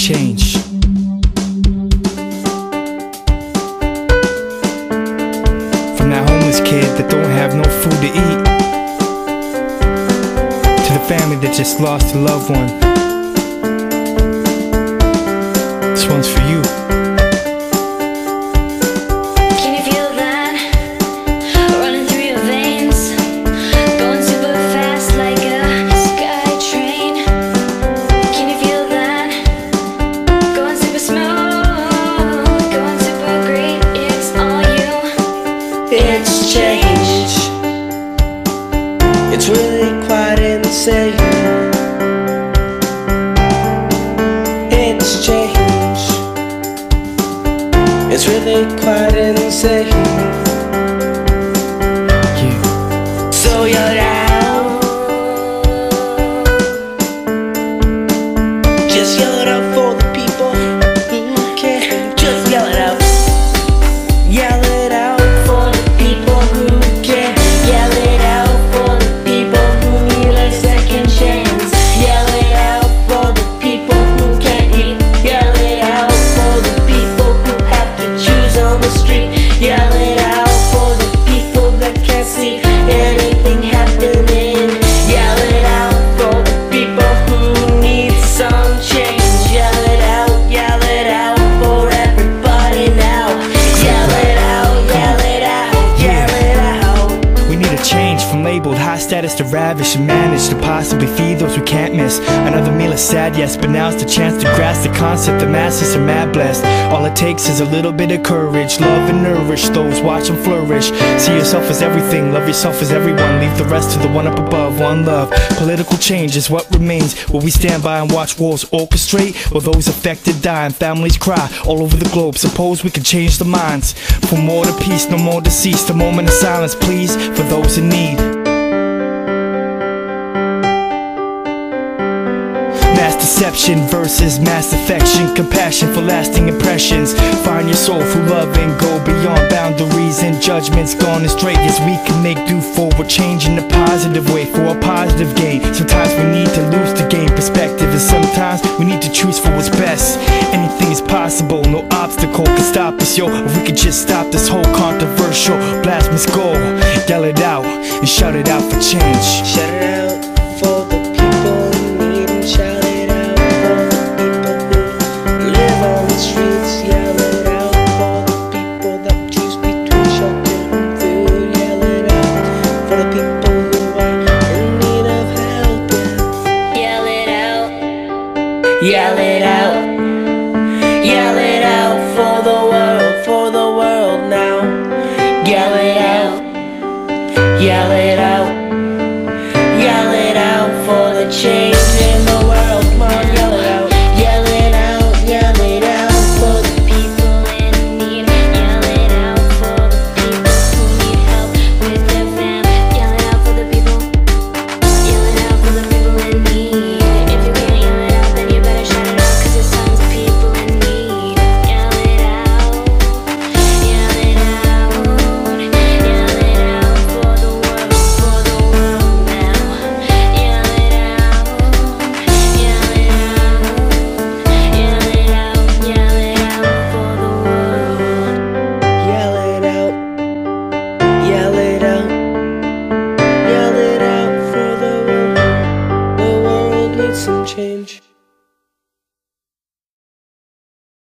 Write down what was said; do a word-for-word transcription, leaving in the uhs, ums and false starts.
change. From that homeless kid that don't have no food to eat, to the family that just lost a loved one. This one's for you. Can you feel that running through your veins, going super fast like a sky train? Can you feel that going super smooth, going super great? It's all you. It's change. It's really quite insane. It's change. It's really quite insane. Yeah. So you're out. Just yell it out for the people who care. Just yell it out. Yell it out for the people who care. Yell it out for the people who need a second chance. Yell it out for the people who can't eat. Yell it out for the people who have to choose on the street. Yell it out for the people that can't see anything happening. Yell it out for the people who need some change. Yell it out, yell it out for everybody now. Yell it out, yell it out, yell it out. We need a change from labeled high status to ravish and manage to possibly feed those we can't miss. Another meal is sad, yes, but now's the chance to grasp the concept the masses are mad blessed. All it takes is a little bit of courage, love and nourish those, watch them flourish. See yourself as everything, love yourself as everyone, leave the rest to the one up above. One love, political change is what remains. Will we stand by and watch wars orchestrate, or those affected die and families cry all over the globe? Suppose we can change the minds for more to peace, no more deceased. A moment of silence please for those in need. Mass deception versus mass affection, compassion for lasting impressions. Find your soul through love and go beyond boundaries and judgments gone astray. Yes, we can make do forward change in a positive way for a positive gain. Sometimes we need to lose to gain perspective, and sometimes we need to choose for what's best. Anything is possible, no obstacle can stop us, yo. If we could just stop this whole controversial blasphemous goal, yell it out and shout it out for change. Shout it out for the people in need, and shout it out for the people who live on the streets. Yell it out for the people that choose between shelter and food. Yell it out for the people who are in need of help. Yell it out. Yell it out. Yell it out for the world, for the world now. Yell it out. Yell it out. Yell it out for the change in the world. Come on, yell it out. Yell it out, yell it out for the People in need. Yell it out for the people who need help with their fam. Yell it out for the people. Yell it out for the people in need. If you can't yell it out, then you better shout it out, 'cause your son's people in need. Yell it out. Yell it out. Yell it out for the world, for the world now. Yell it out. Yell it out. Yell it out. Yell it out for the world. Yell it out. Yell it out. Yell it out for the world. The world needs some change.